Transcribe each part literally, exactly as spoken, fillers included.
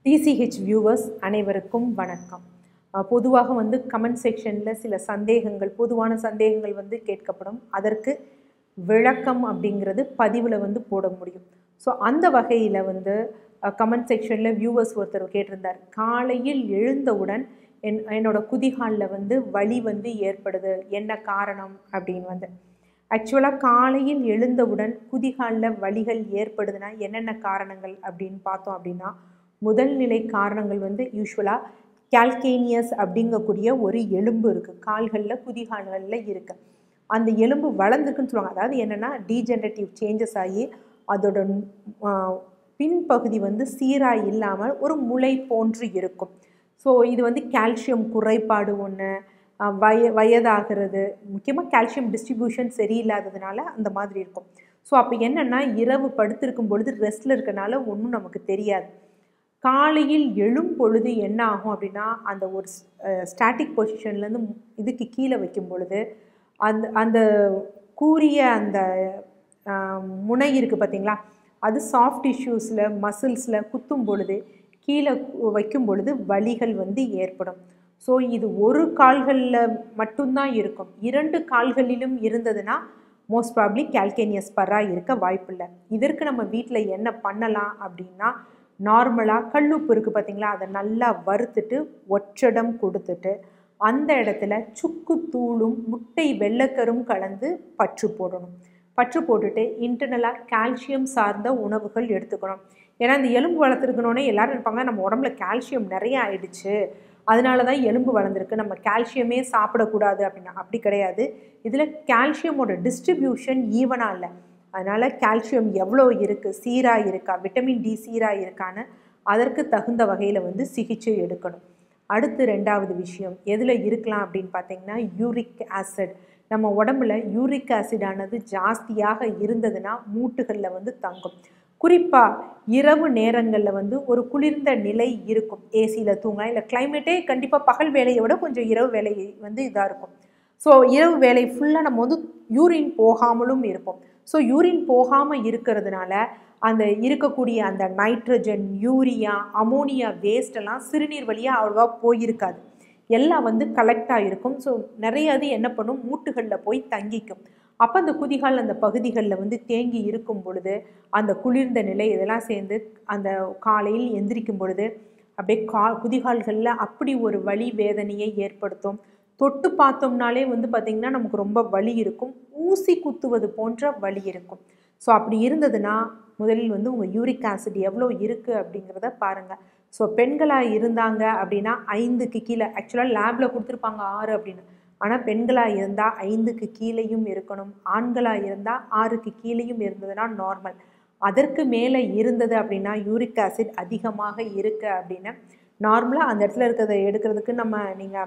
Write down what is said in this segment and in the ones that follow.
T C H viewers அனைவருக்கும் வணக்கம். பொதுவாக வந்து கமெண்ட் செக்ஷனில் சில சந்தேகங்கள் பொதுவான சந்தேகங்கள் வந்து கேட்கப்படும். அதற்கு விளக்கம் அப்படிங்கிறது பதிவில் வந்து போட முடியும். ஸோ அந்த வகையில் வந்து கமெண்ட் செக்ஷனில் வியூவர்ஸ் ஒருத்தர் கேட்டிருந்தார், காலையில் எழுந்தவுடன் என் என்னோட குதிகாலில் வந்து வலி வந்து ஏற்படுது, என்ன காரணம் அப்படின்னு வந்து. ஆக்சுவலாக காலையில் எழுந்தவுடன் குதிகாலில் வலிகள் ஏற்படுதுன்னா என்னென்ன காரணங்கள் அப்படின்னு பார்த்தோம் அப்படின்னா, முதல் நிலை காரணங்கள் வந்து யூஸ்வலாக கால்கேனியஸ் அப்படிங்கக்கூடிய ஒரு எலும்பு இருக்குது, கால்களில் குதிகால்களில் இருக்குது. அந்த எலும்பு வளர்ந்துருக்குன்னு சொல்லுவாங்க. அதாவது என்னென்னா டீஜெனரேட்டிவ் சேஞ்சஸ் ஆகி அதோட பின்பகுதி வந்து சீராக இல்லாமல் ஒரு முளை போன்று இருக்கும். ஸோ இது வந்து கால்சியம் குறைபாடு ஒன்று, வய வயதாகிறது, முக்கியமாக கால்சியம் டிஸ்ட்ரிபியூஷன் சரியில்லாததுனால அந்த மாதிரி இருக்கும். ஸோ அப்போ என்னென்னா இரவு படுத்திருக்கும் பொழுது ரெஸ்ட்டில் இருக்கனால ஒன்றும் நமக்கு தெரியாது. காலையில் எழும் பொழுது என்ன ஆகும் அப்படின்னா, அந்த ஒரு ஸ்டாட்டிக் பொசிஷன்லேருந்து இதுக்கு கீழே வைக்கும் பொழுது அந்த அந்த கூரிய அந்த முனை இருக்குது பார்த்திங்களா, அது சாஃப்ட் டிஷ்யூஸில் மசில்ஸில் குத்தும் பொழுது கீழே வைக்கும் பொழுது வலிகள் வந்து ஏற்படும். ஸோ இது ஒரு கால்களில் மட்டும்தான் இருக்கும். இரண்டு கால்களிலும் இருந்ததுன்னா மோஸ்ட் ப்ராப்ளி கால்கேனியஸ் பரா இருக்க வாய்ப்பில்லை. இதற்கு நம்ம வீட்டில் என்ன பண்ணலாம் அப்படின்னா, நார்மலாக கல்லுப்பு இருக்குது பார்த்திங்களா, அதை நல்லா வறுத்துட்டு ஒற்றடம் கொடுத்துட்டு அந்த இடத்துல சுக்கு தூளும் முட்டை வெள்ளைக்கரும் கலந்து பற்று போடணும். பற்று போட்டுட்டு இன்டர்னலாக கால்சியம் சார்ந்த உணவுகள் எடுத்துக்கணும். ஏன்னா இந்த எலும்பு வளர்த்துருக்கணுன்னே எல்லோரும் இருப்பாங்க, நம்ம உடம்புல கால்சியம் நிறைய ஆயிடுச்சு, அதனால தான் எலும்பு வளர்ந்துருக்கு, நம்ம கால்சியமே சாப்பிடக்கூடாது அப்படின்னா அப்படி கிடையாது. இதில் கால்சியமோட டிஸ்ட்ரிபியூஷன் ஈவனாக இல்லை. அதனால் கால்சியம் எவ்வளோ இருக்குது, சீராக இருக்கா, விட்டமின் டி சீராக இருக்கான்னு அதற்கு தகுந்த வகையில் வந்து சிகிச்சை எடுக்கணும். அடுத்து ரெண்டாவது விஷயம் எதில் இருக்கலாம் அப்படின்னு பார்த்திங்கன்னா, யூரிக் ஆசிட். நம்ம உடம்புல யூரிக் ஆசிடானது ஜாஸ்தியாக இருந்ததுன்னா மூட்டுகளில் வந்து தங்கும். குறிப்பாக இரவு நேரங்களில் வந்து ஒரு குளிர்ந்த நிலை இருக்கும், ஏசியில் தூங்கலாம், இல்லை கிளைமேட்டே கண்டிப்பாக பகல் வேலையை விட கொஞ்சம் இரவு வேலை வந்து இதாக இருக்கும். ஸோ இரவு வேலை ஃபுல்லாக நம்ம வந்து யூரின் போகாமலும் இருப்போம். ஸோ யூரின் போகாமல் இருக்கிறதுனால அந்த இருக்கக்கூடிய அந்த நைட்ரஜன், யூரியா, அமோனியா வேஸ்டெல்லாம் சிறுநீர் வழியாக அவ்வளோவா போயிருக்காது, எல்லாம் வந்து கலெக்டாக இருக்கும். ஸோ நிறைய அது என்ன பண்ணும், மூட்டுகளில் போய் தங்கிக்கும். அப்போ அந்த குதிகால் அந்த பகுதிகளில் வந்து தேங்கி இருக்கும் பொழுது அந்த குளிர்ந்த நிலை இதெல்லாம் சேர்ந்து அந்த காலையில் எந்திரிக்கும் பொழுது அப்படியே கா குதிகால்களில் அப்படி ஒரு வலி வேதனையை ஏற்படுத்தும். தொட்டு பார்த்தோம்னாலே வந்து பார்த்திங்கன்னா நமக்கு ரொம்ப வலி இருக்கும், ஊசி குத்துவது போன்ற வலி இருக்கும். ஸோ அப்படி இருந்ததுன்னா முதலில் வந்து உங்கள் யூரிக் ஆசிட் எவ்வளோ இருக்குது அப்படிங்கிறத பாருங்கள். ஸோ பெண்களாக இருந்தாங்க அப்படின்னா ஐந்துக்கு கீழே, ஆக்சுவலாக லேபில் கொடுத்துருப்பாங்க ஆறு அப்படின்னு, ஆனால் பெண்களாக இருந்தால் ஐந்துக்கு கீழேயும் இருக்கணும், ஆண்களாக இருந்தால் ஆறுக்கு கீழேயும் இருந்ததுன்னா நார்மல். அதற்கு மேலே இருந்தது அப்படின்னா யூரிக் ஆசிட் அதிகமாக இருக்குது அப்படின்னு நார்மலாக அந்த இடத்துல இருக்கிறத எடுக்கிறதுக்கு நம்ம நீங்கள்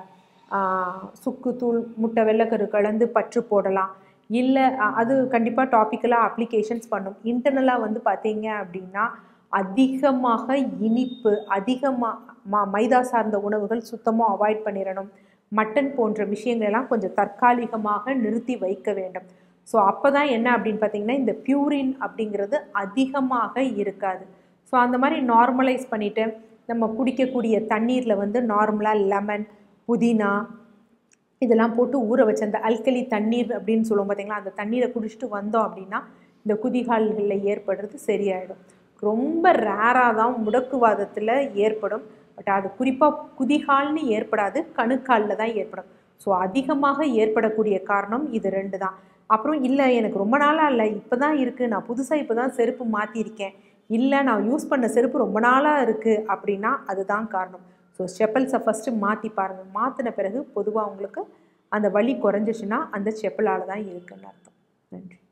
சுக்கு தூள் முட்டை வெள்ளைக்கரு கலந்து பற்று போடலாம். இல்லை அது கண்டிப்பாக டாப்பிக்கலாக அப்ளிகேஷன்ஸ் பண்ணும். இன்டர்னலாக வந்து பார்த்தீங்க அப்படின்னா அதிகமாக இனிப்பு, அதிகமாக மைதா சார்ந்த உணவுகள் சுத்தமாக அவாய்ட் பண்ணிடணும். மட்டன் போன்ற விஷயங்களெல்லாம் கொஞ்சம் தற்காலிகமாக நிறுத்தி வைக்க வேண்டும். ஸோ அப்போ தான் என்ன அப்படின்னு பார்த்திங்கன்னா இந்த பியூரின் அப்படிங்கிறது அதிகமாக இருக்காது. ஸோ அந்த மாதிரி நார்மலைஸ் பண்ணிவிட்டு நம்ம குடிக்கக்கூடிய தண்ணீரில் வந்து நார்மலாக லெமன், புதினா இதெல்லாம் போட்டு ஊற வச்ச அந்த அல்கலி தண்ணீர் அப்படின்னு சொல்லுவோம் பார்த்திங்களா, அந்த தண்ணீரை குடிச்சிட்டு வந்தோம் அப்படின்னா இந்த குதிகால்களில் ஏற்படுறது சரியாயிடும். ரொம்ப ரேராக தான் முடக்குவாதத்தில் ஏற்படும், பட் அது குறிப்பாக குதிகால்னு ஏற்படாது, கணுக்காலில் தான் ஏற்படும். ஸோ அதிகமாக ஏற்படக்கூடிய காரணம் இது ரெண்டு தான். அப்புறம் இல்லை எனக்கு ரொம்ப நாளாக இல்லை இப்போ தான் இருக்குது, நான் புதுசாக இப்போ தான் செருப்பு மாற்றிருக்கேன், இல்லை நான் யூஸ் பண்ண செருப்பு ரொம்ப நாளாக இருக்குது அப்படின்னா அதுதான் காரணம். ஸோ செப்பல்ஸை ஃபஸ்ட்டு மாற்றி பாருங்கள். மாற்றின பிறகு பொதுவாக உங்களுக்கு அந்த வலி குறைஞ்சிச்சுன்னா அந்த செப்பலால் தான் இருக்குன்னு அர்த்தம். நன்றி.